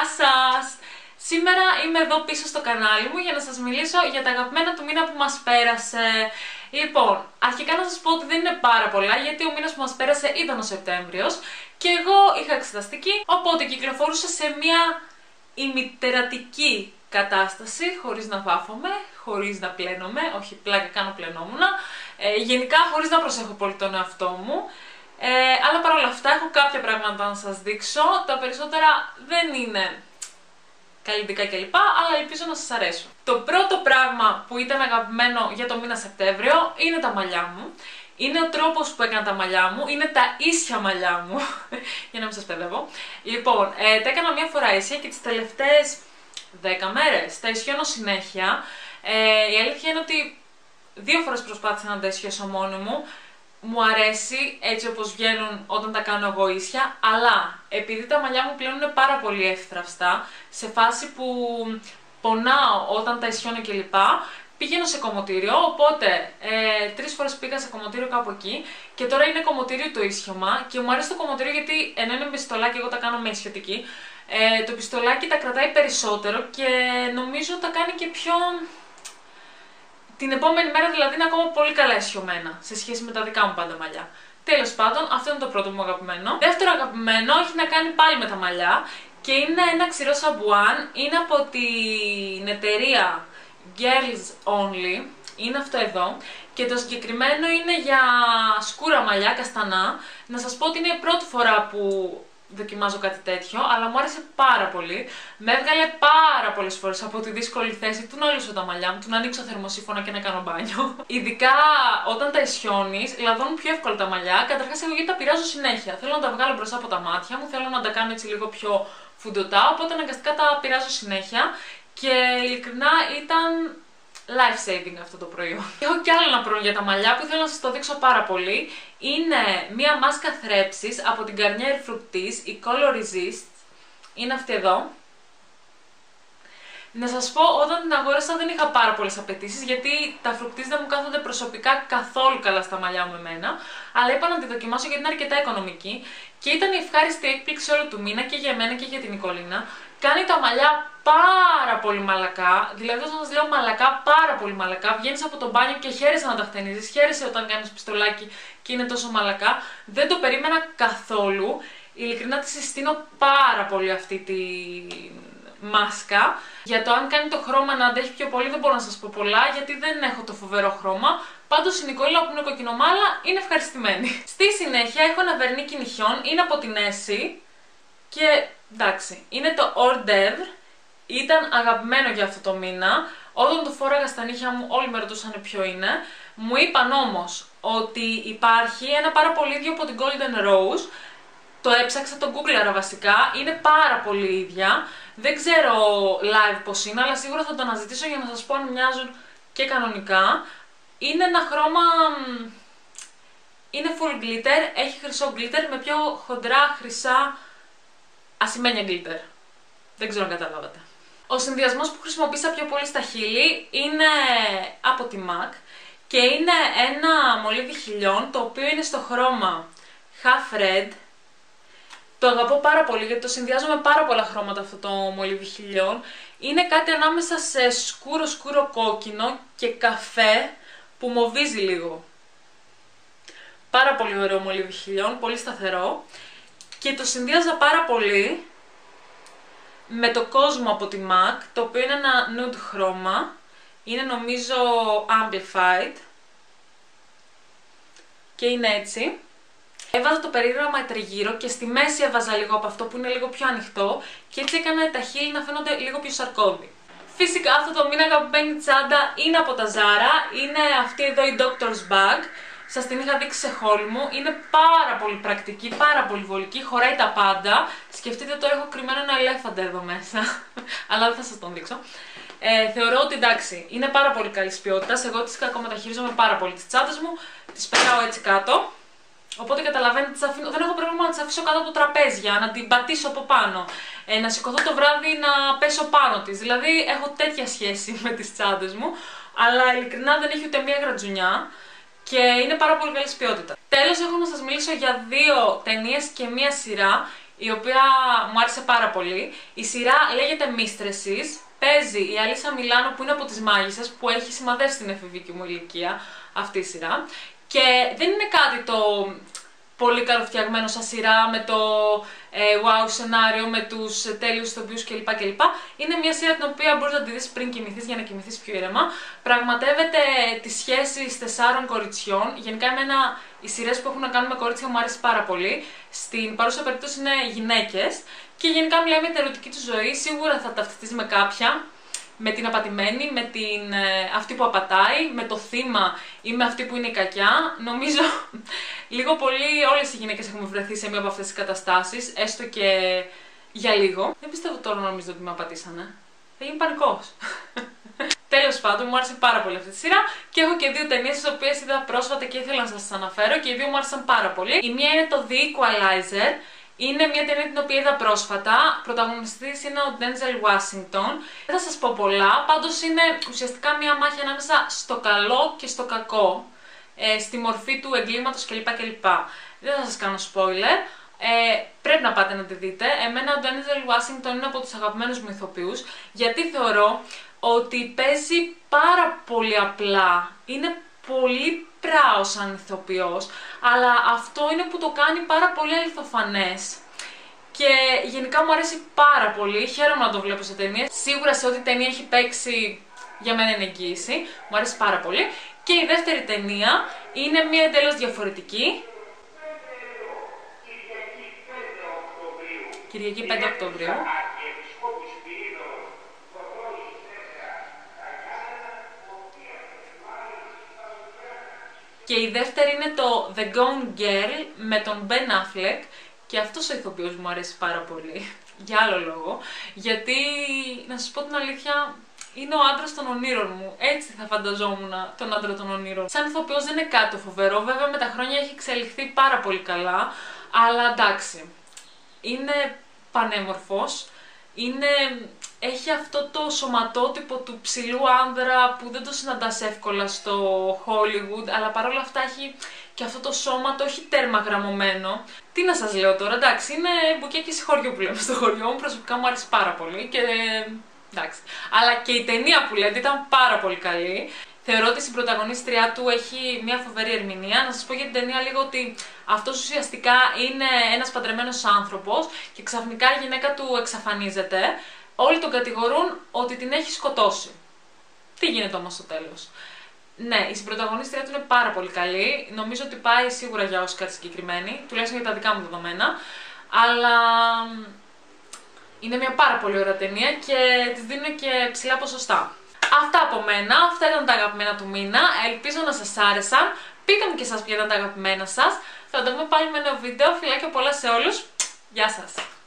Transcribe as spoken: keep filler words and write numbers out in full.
σας! Σήμερα είμαι εδώ πίσω στο κανάλι μου για να σας μιλήσω για τα αγαπημένα του μήνα που μας πέρασε. Λοιπόν, αρχικά να σας πω ότι δεν είναι πάρα πολλά, γιατί ο μήνας που μας πέρασε ήταν ο Σεπτέμβριος και εγώ είχα εξεταστική, οπότε κυκλοφορούσα σε μια ημιτερατική κατάσταση, χωρίς να βάφομαι, χωρίς να πλένομαι, όχι πλάκα κάνω πλενόμουνα, ε, γενικά χωρίς να προσέχω πολύ τον εαυτό μου. Ε, αλλά παρόλα αυτά έχω κάποια πράγματα να σας δείξω, τα περισσότερα δεν είναι καλλιτικά κλπ, αλλά ελπίζω να σας αρέσουν. Το πρώτο πράγμα που ήταν αγαπημένο για το μήνα Σεπτέμβριο είναι τα μαλλιά μου. Είναι ο τρόπος που έκανα τα μαλλιά μου, είναι τα ίσια μαλλιά μου, για να μην σας παιδεύω. Λοιπόν, ε, τα έκανα μία φορά ίσια και τις τελευταίες δέκα μέρες τα ισιώνω συνέχεια. Ε, η αλήθεια είναι ότι δύο φορές προσπάθησα να τα ισιώσω μόνη μου. Μου αρέσει έτσι όπως βγαίνουν όταν τα κάνω εγώ ίσια, αλλά επειδή τα μαλλιά μου πλέον είναι πάρα πολύ εύθραυστα, σε φάση που πονάω όταν τα ισιώνω κλπ, πηγαίνω σε κομμωτήριο, οπότε ε, τρεις φορές πήγα σε κομμωτήριο κάπου εκεί και τώρα είναι κομμωτήριο το ίσιωμα και μου αρέσει το κομμωτήριο γιατί ενώ είναι με πιστολάκι, εγώ τα κάνω με ισιωτική, ε, το πιστολάκι τα κρατάει περισσότερο και νομίζω τα κάνει και πιο... Την επόμενη μέρα δηλαδή είναι ακόμα πολύ καλά ισιωμένα σε σχέση με τα δικά μου πάντα μαλλιά. Τέλος πάντων, αυτό είναι το πρώτο μου αγαπημένο. Δεύτερο αγαπημένο έχει να κάνει πάλι με τα μαλλιά και είναι ένα ξηρό σαμπουάν. Είναι από την εταιρεία Girls Only. Είναι αυτό εδώ. Και το συγκεκριμένο είναι για σκούρα μαλλιά, καστανά. Να σας πω ότι είναι η πρώτη φορά που δοκιμάζω κάτι τέτοιο, αλλά μου άρεσε πάρα πολύ. Με έβγαλε πάρα πολλές φορές από τη δύσκολη θέση του να λύσω τα μαλλιά μου, του να ανοίξω θερμοσύφωνα και να κάνω μπάνιο. Ειδικά όταν τα ισιώνεις, λαδώνουν πιο εύκολα τα μαλλιά. Καταρχάς, εγώ γιατί τα πειράζω συνέχεια. Θέλω να τα βγάλω μπροστά από τα μάτια μου, θέλω να τα κάνω έτσι λίγο πιο φουντωτά, οπότε αναγκαστικά τα πειράζω συνέχεια και ειλικρινά ήταν life saving αυτό το προϊόν. Έχω κι άλλο ένα προϊόν για τα μαλλιά που θέλω να σας το δείξω πάρα πολύ. Είναι μία μάσκα θρέψης από την Garnier Fructis, η Color Resist. Είναι αυτή εδώ. Να σας πω, όταν την αγόρασα δεν είχα πάρα πολλές απαιτήσεις, γιατί τα Fructis δεν μου κάθονται προσωπικά καθόλου καλά στα μαλλιά μου εμένα, αλλά είπα να τη δοκιμάσω γιατί είναι αρκετά οικονομική και ήταν η ευχάριστη έκπληξη όλου του μήνα και για εμένα και για την Νικολίνα. Κάνει τα μαλλιά πάρα πολύ μαλακά, δηλαδή όταν σας λέω μαλακά, πάρα πολύ μαλακά, βγαίνεις από το μπάνιο και χαίρεσαι να τα χτενίζεις, χαίρεσαι όταν κάνεις πιστολάκι και είναι τόσο μαλακά. Δεν το περίμενα καθόλου, ειλικρινά τη συστήνω πάρα πολύ αυτή τη μάσκα. Για το αν κάνει το χρώμα να αντέχει πιο πολύ δεν μπορώ να σας πω πολλά, γιατί δεν έχω το φοβερό χρώμα. Πάντως η Νικόλα που είναι κοκκινομάλα είναι ευχαριστημένη. Στη συνέχεια έχω ένα βερνίκι νυχιών, είναι από την Essie και εντάξει, είναι το Hors d'Oeuvre. Ήταν αγαπημένο για αυτό το μήνα. Όταν το φόραγα στα νύχια μου όλοι με ρωτούσαν ποιο είναι. Μου είπαν όμως ότι υπάρχει ένα πάρα πολύ ίδιο από την Golden Rose. Το έψαξα, το googleαρα βασικά. Είναι πάρα πολύ ίδια. Δεν ξέρω live πως είναι, αλλά σίγουρα θα το αναζητήσω για να σας πω αν μοιάζουν και κανονικά. Είναι ένα χρώμα... Είναι full glitter, έχει χρυσό glitter με πιο χοντρά χρυσά ασημένια glitter. Δεν ξέρω αν καταλάβατε. Ο συνδυασμός που χρησιμοποίησα πιο πολύ στα χείλη είναι από τη MAC και είναι ένα μολύβι χιλιών το οποίο είναι στο χρώμα Half Red. Το αγαπώ πάρα πολύ γιατί το συνδυάζω με πάρα πολλά χρώματα αυτό το μολύβι χιλιών. Είναι κάτι ανάμεσα σε σκούρο σκούρο κόκκινο και καφέ που μοβίζει λίγο. Πάρα πολύ ωραίο μολύβι χιλιών, πολύ σταθερό και το συνδυάζα πάρα πολύ με το κόσμο από τη MAC, το οποίο είναι ένα nude χρώμα, είναι νομίζω amplified και είναι έτσι. Έβαζα το περίγραμμα τριγύρω και στη μέση έβαζα λίγο από αυτό που είναι λίγο πιο ανοιχτό και έτσι έκανα τα χείλη να φαίνονται λίγο πιο σαρκώδη. Φυσικά αυτό το μήνα αγαπημένη τσάντα είναι από τα Zara, είναι αυτή εδώ η Doctor's Bag. Σας την είχα δείξει σε haul μου, είναι πάρα πολύ πρακτική, πάρα πολύ βολική, χωράει τα πάντα. Σκεφτείτε το, έχω κρυμμένο ένα ελέφαντα εδώ μέσα, αλλά δεν θα σας τον δείξω. Ε, θεωρώ ότι εντάξει, είναι πάρα πολύ καλής ποιότητας, εγώ τις κακομεταχειρίζομαι πάρα πολύ τις τσάντες μου, τις πετάω έτσι κάτω. Οπότε καταλαβαίνετε, τις αφήνω, δεν έχω πρόβλημα να τις αφήσω κάτω από το τραπέζι για να την πατήσω από πάνω. Ε, να σηκωθώ το βράδυ να πέσω πάνω της. Δηλαδή έχω τέτοια σχέση με τις τσάντες μου, αλλά ειλικρινά δεν έχει ούτε μία γρατζουνιά. Και είναι πάρα πολύ καλής ποιότητα. Τέλος, έχω να σας μιλήσω για δύο ταινίες και μία σειρά, η οποία μου άρεσε πάρα πολύ. Η σειρά λέγεται Mistresses, παίζει η Αλίσσα Μιλάνο που είναι από τις μάγισσες, που έχει σημαδεύσει την εφηβική μου ηλικία αυτή η σειρά. Και δεν είναι κάτι το πολύ καλοφτιαγμένο σαν σειρά με το ε, wow σενάριο, με τους τέλειους ηθοποιούς κλπ, κλπ. Είναι μια σειρά την οποία μπορείς να τη δεις πριν κοιμηθείς για να κοιμηθείς πιο ήρεμα. Πραγματεύεται τις σχέσεις τεσσάρων κοριτσιών. Γενικά εμένα οι σειρές που έχουν να κάνουν με κορίτσια μου αρέσει πάρα πολύ. Στην παρούσα περίπτωση είναι γυναίκες και γενικά μιλάει για την ερωτική του ζωή. Σίγουρα θα ταυτιστείς με κάποια. Με την απατημένη, με την, ε, αυτή που απατάει, με το θύμα ή με αυτή που είναι η κακιά. Νομίζω λίγο πολύ όλες οι γυναίκες έχουμε βρεθεί σε μία από αυτές τις καταστάσεις, έστω και για λίγο. Δεν πιστεύω τώρα νομίζω ότι με απατήσανε. Θα γίνει πανικός. Τέλος πάντων, μου άρεσε πάρα πολύ αυτή τη σειρά και έχω και δύο ταινίες τις οποίες είδα πρόσφατα και ήθελα να σας τις αναφέρω και οι δύο μου άρεσαν πάρα πολύ. Η μία είναι το The Equalizer. Είναι μια ταινία την οποία είδα πρόσφατα. Πρωταγωνιστής είναι ο Denzel Washington. Δεν θα σας πω πολλά, πάντως είναι ουσιαστικά μια μάχη ανάμεσα στο καλό και στο κακό, ε, στη μορφή του εγκλήματος κλπ. κλπ. Δεν θα σας κάνω spoiler. Ε, πρέπει να πάτε να τη δείτε. Εμένα ο Denzel Washington είναι από τους αγαπημένους μου ηθοποιούς, γιατί θεωρώ ότι παίζει πάρα πολύ απλά. Είναι πολύ πράος σαν ηθοποιός, αλλά αυτό είναι που το κάνει πάρα πολύ αληθοφανές. Και γενικά μου αρέσει πάρα πολύ, χαίρομαι να το βλέπω σε ταινίες. Σίγουρα σε ό,τι ταινία έχει παίξει για μένα είναι εγγύηση, μου αρέσει πάρα πολύ. Και η δεύτερη ταινία είναι μια εντελώς διαφορετική. Κυριακή πέντε Οκτωβρίου. Και η δεύτερη είναι το The Gone Girl με τον Ben Affleck και αυτός ο ηθοποιός μου αρέσει πάρα πολύ, για άλλο λόγο, γιατί να σας πω την αλήθεια είναι ο άντρας των ονείρων μου, έτσι θα φανταζόμουν τον άντρα των ονείρων. Σαν ηθοποιός δεν είναι κάτι φοβερό, βέβαια με τα χρόνια έχει εξελιχθεί πάρα πολύ καλά, αλλά εντάξει, είναι πανέμορφος, είναι... έχει αυτό το σωματότυπο του ψηλού άνδρα που δεν το συναντάς εύκολα στο Hollywood, αλλά παρόλα αυτά έχει και αυτό το σώμα, το έχει τέρμα γραμμωμένο. Τι να σας λέω τώρα, εντάξει, είναι μπουκέκι χωριό που λέμε στο χωριό μου, προσωπικά μου άρεσε πάρα πολύ και εντάξει. Αλλά και η ταινία που λέτε ήταν πάρα πολύ καλή. Θεωρώ ότι στην πρωταγωνίστριά του έχει μια φοβερή ερμηνεία. Να σας πω για την ταινία λίγο ότι αυτός ουσιαστικά είναι ένας παντρεμένος άνθρωπος και ξαφνικά η γυναίκα του εξαφανίζεται. Όλοι τον κατηγορούν ότι την έχει σκοτώσει. Τι γίνεται όμως στο τέλος? Ναι, η συμπρωταγωνίστρια του είναι πάρα πολύ καλή. Νομίζω ότι πάει σίγουρα για Όσκαρ συγκεκριμένη, τουλάχιστον για τα δικά μου δεδομένα. Αλλά είναι μια πάρα πολύ ωραία ταινία και της δίνω και ψηλά ποσοστά. Αυτά από μένα, αυτά ήταν τα αγαπημένα του μήνα. Ελπίζω να σας άρεσαν. Πείτε μου και εσάς ποια ήταν τα αγαπημένα σας. Θα τα δούμε πάλι με ένα βίντεο. Φιλάκια πολλά σε όλους. Γεια σας!